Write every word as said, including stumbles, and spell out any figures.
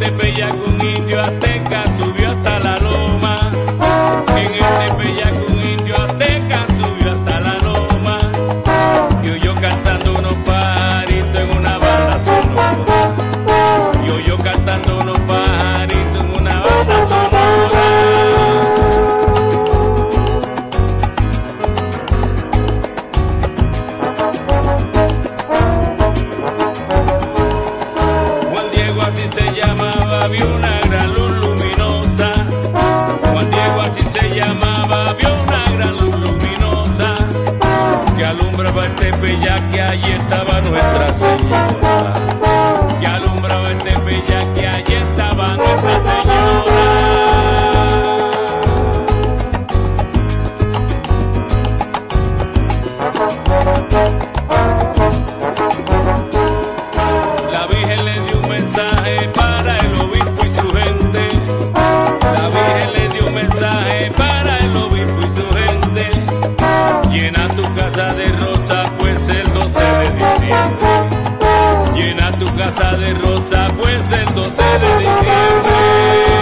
Tepeyac un indio azteca subió hasta la loma. En el Tepeyac un indio azteca subió hasta la loma. Y oyó cantando unos pajaritos en una banda sonora. Y oyó cantando unos pajaritos en una banda sonora. Juan Diego así se llamaba, vio una gran luz luminosa. Juan Diego así se llamaba, vio una gran luz luminosa que alumbraba el Tepeyac, que allí estaba Nuestra Señora. Que alumbraba el Tepeyac, que allí estaba Nuestra Señora. La Virgen le dio un mensaje para el obispo y su gente. La Virgen le dio un mensaje para el obispo y su gente. Llena tu casa de rosa, pues el doce de diciembre. Llena tu casa de rosa, pues el doce de diciembre.